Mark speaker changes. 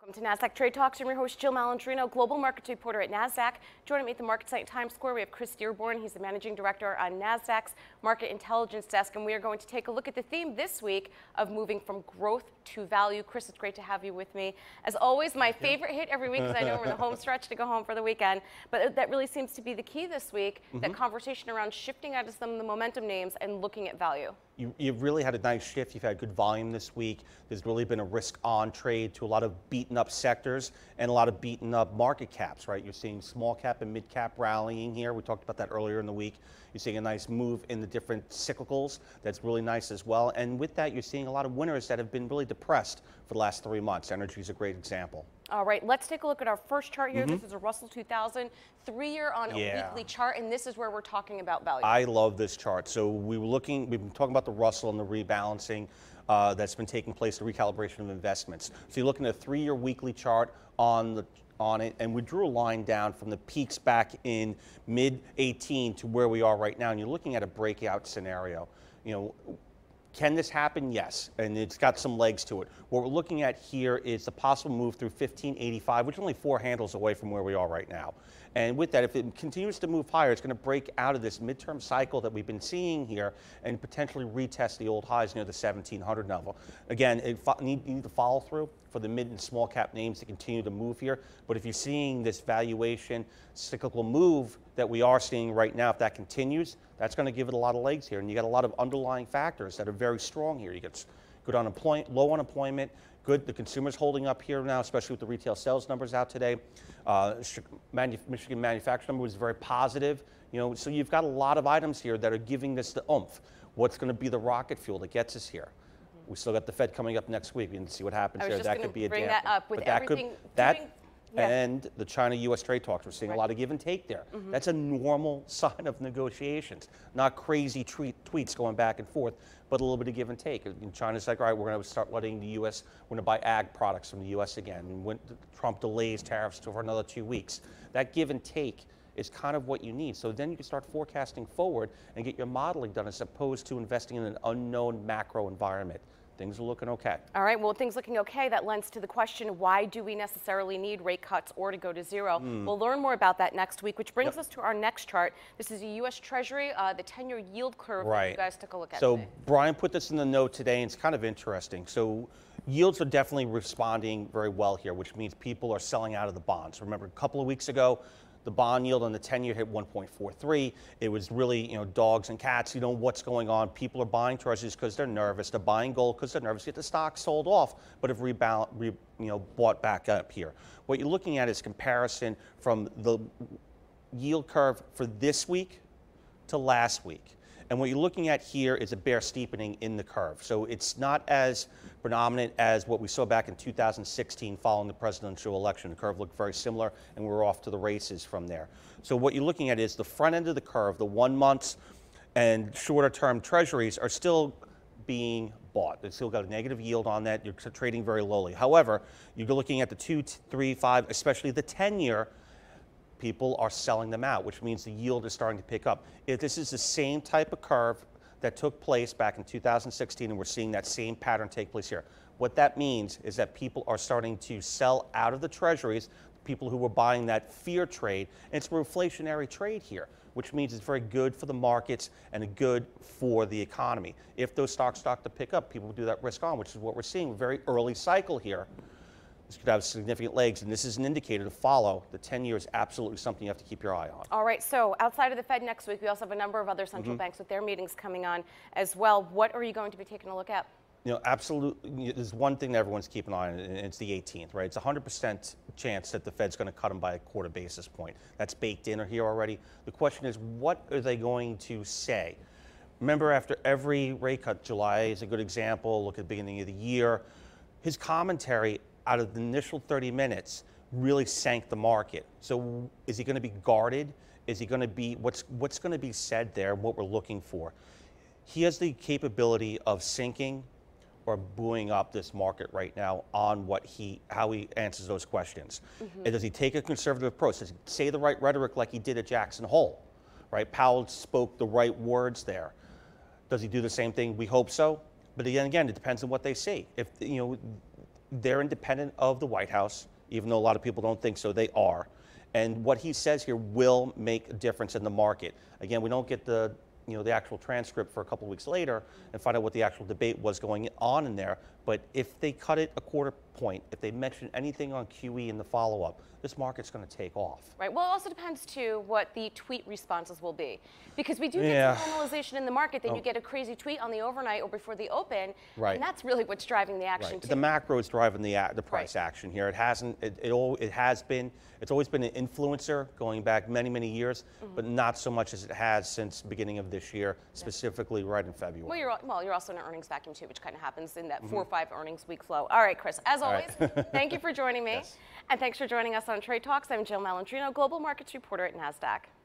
Speaker 1: To NASDAQ Trade Talks. I'm your host, Jill Malandrino, global markets reporter at NASDAQ. Joining me at the market site in Times Square, we have Chris Dearborn. He's the managing director on NASDAQ's Market Intelligence Desk, and we are going to take a look at the theme this week of moving from growth to value. Chris, it's great to have you with me. As always, my favorite hit every week, because I know we're in the home stretch to go home for the weekend, but that really seems to be the key this week, that conversation around shifting out of some of the momentum names and looking at value.
Speaker 2: You've really had a nice shift. You've had good volume this week. There's really been a risk-on trade to a lot of beaten-up sectors and a lot of beaten-up market caps, right? You're seeing small cap and mid cap rallying here. We talked about that earlier in the week. You're seeing a nice move in the different cyclicals. That's really nice as well. And with that, you're seeing a lot of winners that have been really depressed for the last 3 months. Energy is a great example.
Speaker 1: All right, let's take a look at our first chart here. This is a Russell 2000 3-year on a weekly chart, and this is where we're talking about value.
Speaker 2: I love this chart. So we've been talking about the Russell and the rebalancing that's been taking place, the recalibration of investments. So you're looking at a 3-year weekly chart on it, and we drew a line down from the peaks back in mid-18 to where we are right now, and you're looking at a breakout scenario. You know, can this happen? Yes, and it's got some legs to it. What we're looking at here is the possible move through 1585, which is only 4 handles away from where we are right now. And with that, if it continues to move higher, it's going to break out of this midterm cycle that we've been seeing here and potentially retest the old highs near the 1700 level. Again, you need to follow through for the mid and small cap names to continue to move here. But if you're seeing this valuation cyclical move that we are seeing right now, if that continues, that's going to give it a lot of legs here. And you got a lot of underlying factors that are very strong here. You get good unemployment, low unemployment, good. The consumer's holding up here now, especially with the retail sales numbers out today. Michigan manufacturing number was very positive. You know, so you've got a lot of items here that are giving this the oomph. What's going to be the rocket fuel that gets us here? We still got the Fed coming up next week. We can see what happens there. That could be a
Speaker 1: bring that up with everything.
Speaker 2: And the China-U.S. trade talks. We're seeing a lot of give and take there. That's a normal sign of negotiations, not crazy tweets going back and forth, but a little bit of give and take. And China's like, all right, we're going to start letting the U.S., we're going to buy ag products from the U.S. again. And when Trump delays tariffs for another 2 weeks, that give and take is kind of what you need. So then you can start forecasting forward and get your modeling done as opposed to investing in an unknown macro environment. Things are looking okay. All
Speaker 1: right, well, things looking okay, that lends to the question, why do we necessarily need rate cuts or to go to zero? We'll learn more about that next week, which brings us to our next chart. This is a U.S. Treasury, the 10-year yield curve that you guys took a look at today.
Speaker 2: Brian put this in the note today, and it's kind of interesting. So yields are definitely responding very well here, which means people are selling out of the bonds. Remember, a couple of weeks ago, the bond yield on the 10-year hit 1.43. It was really, dogs and cats, what's going on. People are buying treasuries because they're nervous. They're buying gold because they're nervous. Get the stock sold off, but have bought back up here. What you're looking at is comparison from the yield curve for this week to last week. And what you're looking at here is a bear steepening in the curve. So it's not as predominant as what we saw back in 2016 following the presidential election. The curve looked very similar, and we're off to the races from there. So what you're looking at is the front end of the curve, the 1 month and shorter term treasuries are still being bought. They've still got a negative yield on that. You're trading very lowly. However, you're looking at the 2, 3, 5, especially the 10-year, people are selling them out, which means the yield is starting to pick up. If this is the same type of curve that took place back in 2016, and we're seeing that same pattern take place here. What that means is that people are starting to sell out of the treasuries, people who were buying that fear trade, and it's a reflationary trade here, which means it's very good for the markets and good for the economy. If those stocks start to pick up, people will do that risk on, which is what we're seeing, a very early cycle here. This could have significant legs, and this is an indicator to follow. The 10-year is absolutely something you have to keep your eye on.
Speaker 1: All right, so outside of the Fed next week, we also have a number of other central banks with their meetings coming on as well. What are you going to be taking a look at?
Speaker 2: Absolutely, there's one thing that everyone's keeping an eye on, and it's the 18th, right? It's a 100% chance that the Fed's going to cut them by a quarter basis point. That's baked in here already. The question is, what are they going to say? Remember, after every rate cut, July is a good example, look at the beginning of the year, his commentary out of the initial 30 minutes really sank the market. So is he going to be guarded? Is he going to be, what's going to be said there, what we're looking for? He has the capability of sinking or buoying up this market right now on how he answers those questions. And does he take a conservative approach? Does he say the right rhetoric like he did at Jackson Hole? Right? Powell spoke the right words there. Does he do the same thing? We hope so. But again, it depends on what they see. If they're independent of the White House, even though a lot of people don't think so, they are. And what he says here will make a difference in the market. Again, we don't get the actual transcript for a couple of weeks later and find out what the actual debate was going on in there. But if they cut it a quarter point, if they mention anything on QE in the follow-up, this market's going to take off.
Speaker 1: Right. Well, it also depends, too, what the tweet responses will be. Because we do get some normalization in the market, then you get a crazy tweet on the overnight or before the open.
Speaker 2: Right.
Speaker 1: And that's really what's driving the action,
Speaker 2: Right.
Speaker 1: too.
Speaker 2: The macro is driving the price action here. It hasn't. It has been. It's always been an influencer going back many, many years, but not so much as it has since the beginning of this year, specifically right in February.
Speaker 1: Well, you're also in an earnings vacuum, too, which kind of happens in that 4 or 5 earnings week flow. All right, Chris, as always, thank you for joining me.
Speaker 2: Yes.
Speaker 1: And thanks for joining us on Trade Talks. I'm Jill Malandrino, Global Markets Reporter at NASDAQ.